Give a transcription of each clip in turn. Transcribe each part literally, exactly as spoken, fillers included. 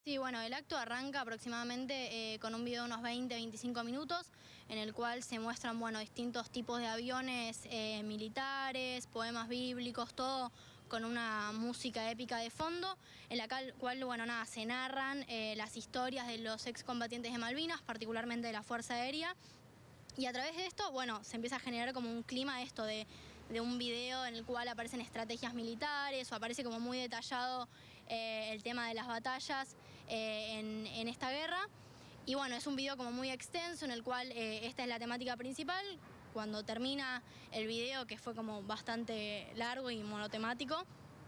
Sí, bueno, el acto arranca aproximadamente eh, con un video de unos veinte a veinticinco minutos en el cual se muestran, bueno, distintos tipos de aviones eh, militares, poemas bíblicos, todo con una música épica de fondo, en la cual, bueno, nada, se narran eh, las historias de los excombatientes de Malvinas, particularmente de la Fuerza Aérea. Y a través de esto, bueno, se empieza a generar como un clima esto de, de un video en el cual aparecen estrategias militares o aparece como muy detallado eh, el tema de las batallas eh, en, en esta guerra. Y bueno, es un video como muy extenso en el cual eh, esta es la temática principal. Cuando termina el video, que fue como bastante largo y monotemático,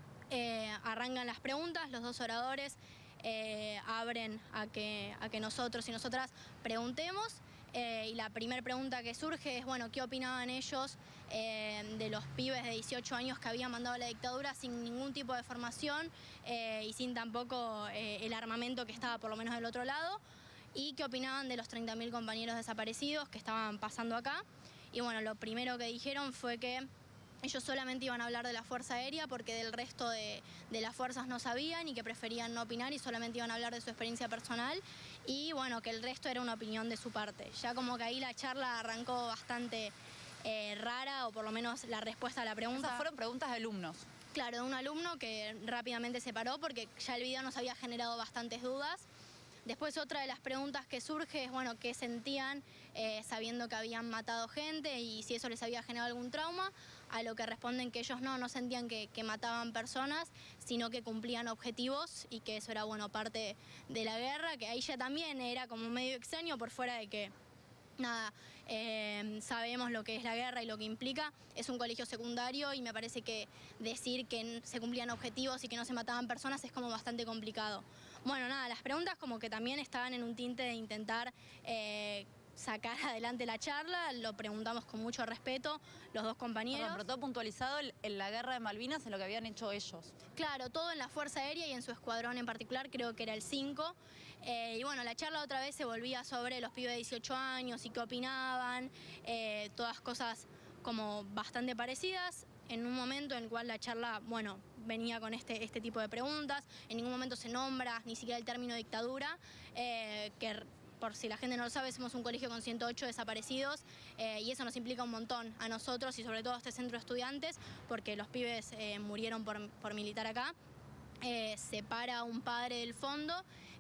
eh, arrancan las preguntas, los dos oradores eh, abren a que, a que nosotros y nosotras preguntemos. Eh, y la primera pregunta que surge es, bueno, ¿qué opinaban ellos eh, de los pibes de dieciocho años que habían mandado a la dictadura sin ningún tipo de formación eh, y sin tampoco eh, el armamento que estaba por lo menos del otro lado? ¿Y qué opinaban de los treinta mil compañeros desaparecidos que estaban pasando acá? Y bueno, lo primero que dijeron fue que ellos solamente iban a hablar de la Fuerza Aérea porque del resto de, de las fuerzas no sabían y que preferían no opinar y solamente iban a hablar de su experiencia personal y bueno, que el resto era una opinión de su parte. Ya como que ahí la charla arrancó bastante eh, rara, o por lo menos la respuesta a la pregunta. Esas fueron preguntas de alumnos. Claro, de un alumno que rápidamente se paró porque ya el video nos había generado bastantes dudas. Después otra de las preguntas que surge es, bueno, qué sentían eh, sabiendo que habían matado gente y si eso les había generado algún trauma, a lo que responden que ellos no, no sentían que, que mataban personas, sino que cumplían objetivos y que eso era, bueno, parte de la guerra, que ahí ya también era como medio extraño por fuera de que... Nada, eh, sabemos lo que es la guerra y lo que implica. Es un colegio secundario y me parece que decir que se cumplían objetivos y que no se mataban personas es como bastante complicado. Bueno, nada, las preguntas como que también estaban en un tinte de intentar eh, sacar adelante la charla. Lo preguntamos con mucho respeto los dos compañeros. Perdón, pero todo puntualizado en la guerra de Malvinas, en lo que habían hecho ellos. Claro, todo en la Fuerza Aérea y en su escuadrón en particular, creo que era el cinco. Eh, y bueno, la charla otra vez se volvía sobre los pibes de dieciocho años y qué opinaban, eh, todas cosas como bastante parecidas. En un momento en el cual la charla, bueno, venía con este, este tipo de preguntas, en ningún momento se nombra ni siquiera el término dictadura, eh, que... por si la gente no lo sabe, somos un colegio con ciento ocho desaparecidos eh, y eso nos implica un montón a nosotros y sobre todo a este centro de estudiantes porque los pibes eh, murieron por, por militar acá. Eh, se para un padre del fondo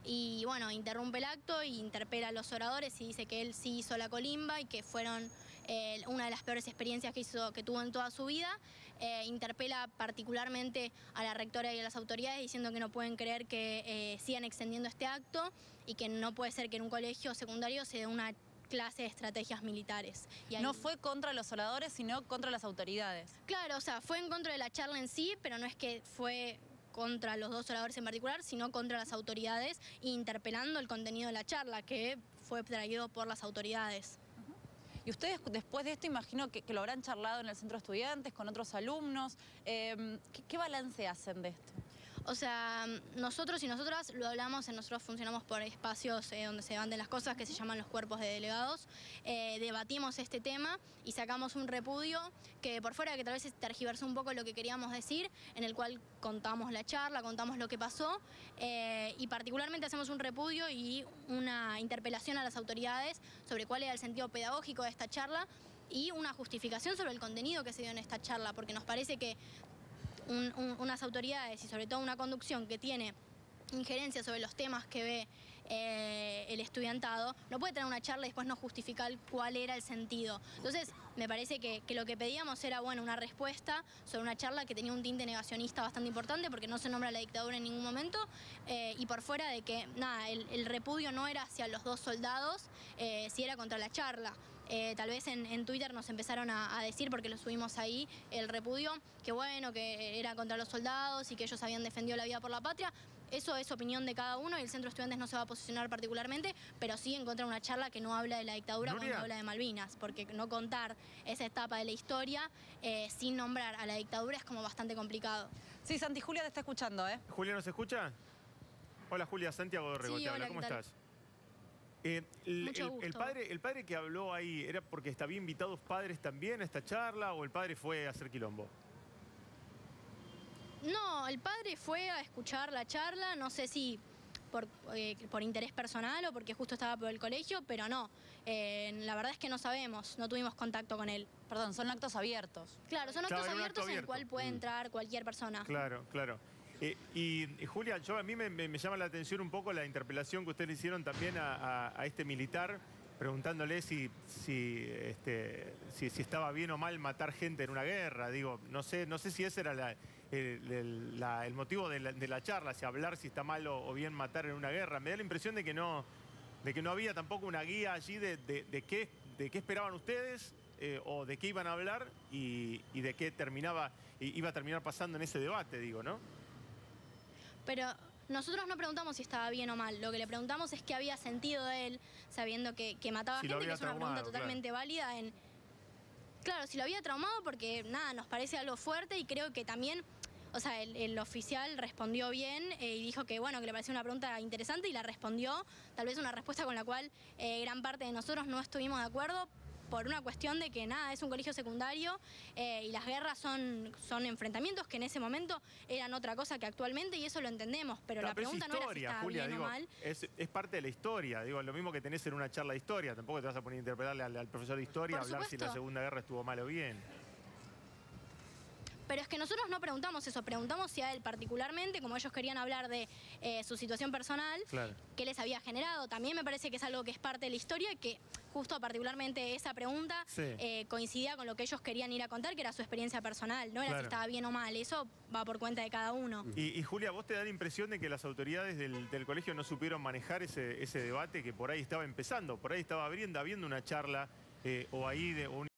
y bueno, interrumpe el acto e interpela a los oradores y dice que él sí hizo la colimba y que fueron eh, una de las peores experiencias que, hizo, que tuvo en toda su vida. Eh, interpela particularmente a la rectora y a las autoridades diciendo que no pueden creer que eh, sigan extendiendo este acto y que no puede ser que en un colegio secundario se dé una clase de estrategias militares. Y ahí... No fue contra los oradores, sino contra las autoridades. Claro, o sea, fue en contra de la charla en sí, pero no es que fue contra los dos oradores en particular, sino contra las autoridades, interpelando el contenido de la charla, que fue traído por las autoridades. Y ustedes después de esto imagino que, que lo habrán charlado en el centro de estudiantes, con otros alumnos. Eh, ¿qué, ¿Qué balance hacen de esto? O sea, nosotros y nosotras lo hablamos, nosotros funcionamos por espacios eh, donde se debaten las cosas que se llaman los cuerpos de delegados. Eh, debatimos este tema y sacamos un repudio que por fuera que tal vez tergiversó un poco lo que queríamos decir, en el cual contamos la charla, contamos lo que pasó eh, y particularmente hacemos un repudio y una interpelación a las autoridades sobre cuál era el sentido pedagógico de esta charla y una justificación sobre el contenido que se dio en esta charla, porque nos parece que Un, un, unas autoridades y sobre todo una conducción que tiene injerencia sobre los temas que ve eh, el estudiantado, no puede tener una charla y después no justificar cuál era el sentido. Entonces, me parece que, que lo que pedíamos era, bueno, una respuesta sobre una charla que tenía un tinte negacionista bastante importante porque no se nombra la dictadura en ningún momento eh, y por fuera de que, nada, el, el repudio no era hacia los dos soldados, eh, si era contra la charla. Eh, tal vez en, en Twitter nos empezaron a, a decir, porque lo subimos ahí, el repudio, que bueno, que era contra los soldados y que ellos habían defendido la vida por la patria. Eso es opinión de cada uno y el Centro de Estudiantes no se va a posicionar particularmente, pero sí en contra de una charla que no habla de la dictadura cuando habla de Malvinas, porque no contar esa etapa de la historia eh, sin nombrar a la dictadura es como bastante complicado. Sí, Santi, Julia te está escuchando, ¿eh? ¿Julia nos escucha? Hola, Julia, Santiago de Regote, sí, hola, ¿cómo ¿qué tal? estás? Eh, el, Mucho el, gusto. el, padre, ¿El padre que habló ahí era porque había invitados padres también a esta charla o el padre fue a hacer quilombo? No, el padre fue a escuchar la charla, no sé si por, eh, por interés personal o porque justo estaba por el colegio, pero no. Eh, la verdad es que no sabemos, no tuvimos contacto con él. Perdón, son actos abiertos. Claro, son Claro, actos era un acto abiertos en el abierto. cual puede Mm. entrar cualquier persona. Claro, claro. Eh, y, y Julia, yo, a mí me, me- me llama la atención un poco la interpelación que ustedes le hicieron también a, a- a este militar, preguntándole si, si, este, si, si estaba bien o mal matar gente en una guerra. Digo, no sé, no sé si ese era la- el, el- la- el motivo de la, de la charla, si hablar si está mal o, o bien matar en una guerra. Me da la impresión de que no, de que no había tampoco una guía allí de, de- de qué, de qué esperaban ustedes eh, o de qué iban a hablar y, y de qué terminaba, i- iba a terminar pasando en ese debate, digo, ¿no? Pero nosotros no preguntamos si estaba bien o mal. Lo que le preguntamos es qué había sentido de él, sabiendo que, que mataba Si lo gente, que había es una pregunta traumado, totalmente válida en... Claro, si lo había traumado porque, nada, nos parece algo fuerte y creo que también... O sea, el, el oficial respondió bien eh, y dijo que, bueno, que le parecía una pregunta interesante y la respondió. Tal vez una respuesta con la cual eh, gran parte de nosotros no estuvimos de acuerdo por una cuestión de que, nada, es un colegio secundario eh, y las guerras son, son enfrentamientos que en ese momento eran otra cosa que actualmente y eso lo entendemos. Pero Claro, la pero es pregunta no era si historia, estaba Julia, bien digo, o mal. Es, es parte de la historia. Digo, lo mismo que tenés en una charla de historia. Tampoco te vas a poner a interpretarle al, al profesor de historia, Por hablar si la supuesto. Segunda Guerra estuvo mal o bien. Pero es que nosotros no preguntamos eso, preguntamos si a él particularmente, como ellos querían hablar de eh, su situación personal, Claro. qué les había generado. También me parece que es algo que es parte de la historia y que justo particularmente esa pregunta Sí. eh, coincidía con lo que ellos querían ir a contar, que era su experiencia personal. No era Claro. si estaba bien o mal, eso va por cuenta de cada uno. Y, y, Julia, ¿vos te da la impresión de que las autoridades del, del colegio no supieron manejar ese, ese debate que por ahí estaba empezando? Por ahí estaba habiendo, habiendo una charla eh, o ahí de... o un